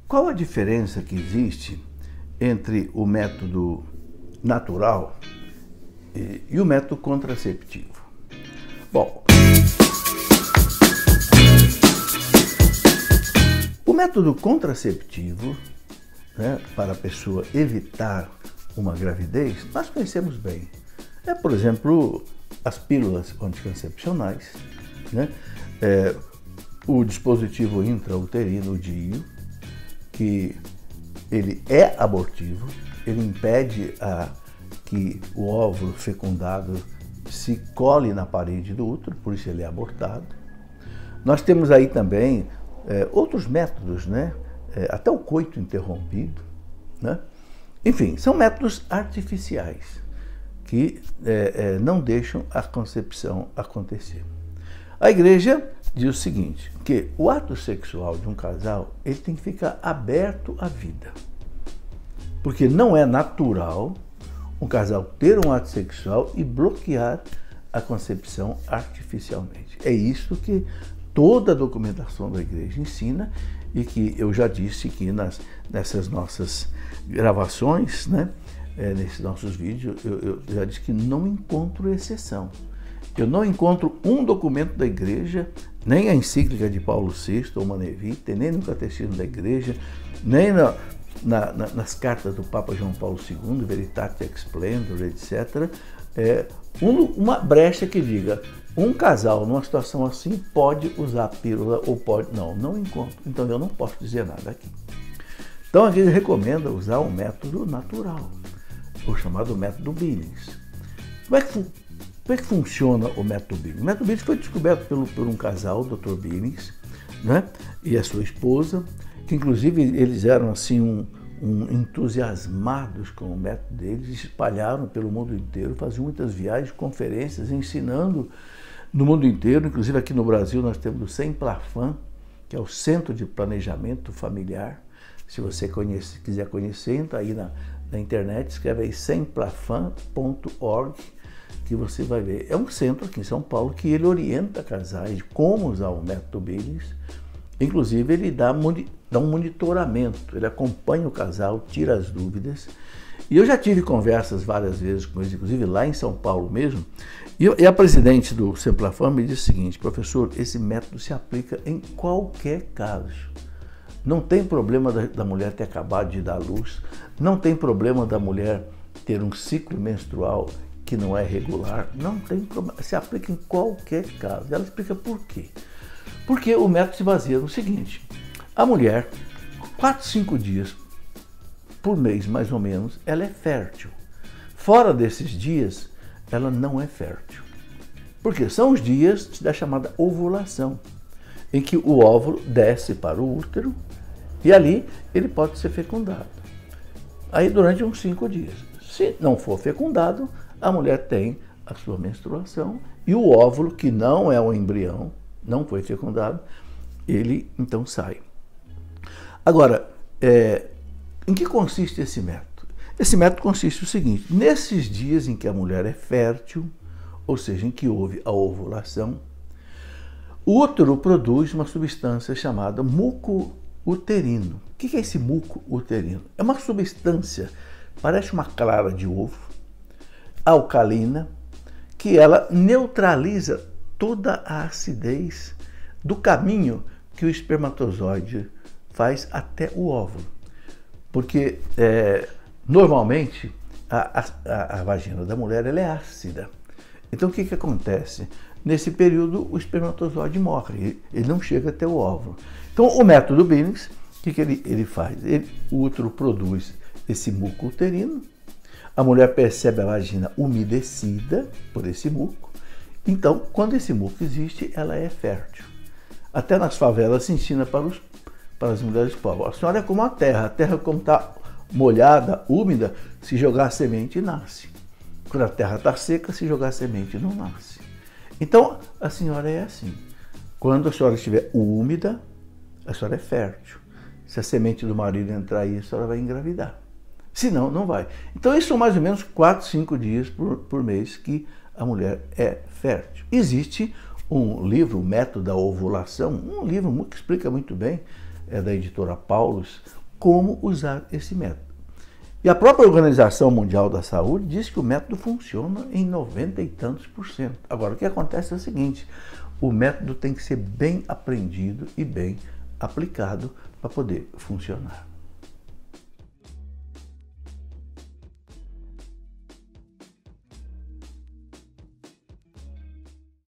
Qual a diferença que existe entre o método natural e o método contraceptivo? Bom, o método contraceptivo, né, para a pessoa evitar uma gravidez, nós conhecemos bem. É, por exemplo, as pílulas anticoncepcionais, né? O dispositivo intrauterino, o DIU, que ele é abortivo, ele impede que o óvulo fecundado se cole na parede do útero, por isso ele é abortado. Nós temos aí também outros métodos, né? Até o coito interrompido, né? Enfim, são métodos artificiais que não deixam a concepção acontecer. A igreja diz o seguinte, que o ato sexual de um casal ele tem que ficar aberto à vida. Porque não é natural um casal ter um ato sexual e bloquear a concepção artificialmente. É isso que toda a documentação da igreja ensina e que eu já disse que nessas nossas gravações, né, nesses nossos vídeos, eu já disse que não encontro exceção. Eu não encontro um documento da igreja, nem a encíclica de Paulo VI, ou Humanae Vitae, nem no catecismo da igreja, nem nas cartas do Papa João Paulo II, Veritatis Splendor, etc., uma brecha que diga um casal numa situação assim pode usar pílula ou pode... Não encontro. Então eu não posso dizer nada aqui. Então a igreja recomenda usar um método natural, o chamado método Billings. Como é que funciona o método Billings? O método Billings foi descoberto por um casal, o Dr. Billings, né, e a sua esposa, que inclusive eles eram assim entusiasmados com o método deles, espalharam pelo mundo inteiro, faziam muitas viagens, conferências, ensinando no mundo inteiro. Inclusive aqui no Brasil nós temos o Semplafam, que é o Centro de Planejamento Familiar. Se você quiser conhecer, entra aí na internet, escreve aí semplafam.org, que você vai ver. É um centro aqui em São Paulo que ele orienta casais de como usar o método Billings. Inclusive ele dá um monitoramento, ele acompanha o casal, tira as dúvidas. E eu já tive conversas várias vezes com eles, inclusive lá em São Paulo mesmo, e a presidente do Semplafam me disse o seguinte: professor, esse método se aplica em qualquer caso. Não tem problema da mulher ter acabado de dar luz, não tem problema da mulher ter um ciclo menstrual que não é regular, não tem problema, se aplica em qualquer caso. Ela explica por quê. Porque o método se baseia no seguinte: a mulher, 4, 5 dias por mês, mais ou menos, ela é fértil. Fora desses dias, ela não é fértil. Porque são os dias da chamada ovulação, em que o óvulo desce para o útero e ali ele pode ser fecundado. Aí durante uns 5 dias. Se não for fecundado, a mulher tem a sua menstruação e o óvulo, que não é um embrião, não foi fecundado, ele então sai. Agora, em que consiste esse método? Esse método consiste no seguinte: nesses dias em que a mulher é fértil, ou seja, em que houve a ovulação, o útero produz uma substância chamada muco uterino. O que é esse muco uterino? É uma substância, parece uma clara de ovo, alcalina, que ela neutraliza toda a acidez do caminho que o espermatozoide faz até o óvulo. Porque normalmente a vagina da mulher ela é ácida. Então o que acontece? Nesse período o espermatozoide morre, ele não chega até o óvulo. Então o método Billings, o que ele faz? O útero produz esse muco uterino, a mulher percebe a vagina umedecida por esse muco. Então, quando esse muco existe, ela é fértil. Até nas favelas se ensina para as mulheres pobres: a senhora é como a terra como está molhada, úmida, se jogar a semente, nasce. Quando a terra está seca, se jogar a semente, não nasce. Então, a senhora é assim. Quando a senhora estiver úmida, a senhora é fértil. Se a semente do marido entrar aí, a senhora vai engravidar. Senão, não vai. Então, isso são mais ou menos 4, 5 dias por mês que a mulher é fértil. Existe um livro, O Método da Ovulação, um livro que explica muito bem é da editora Paulus, como usar esse método. E a própria Organização Mundial da Saúde diz que o método funciona em 90 e tantos %. Agora, o que acontece é o seguinte, o método tem que ser bem aprendido e bem aplicado para poder funcionar.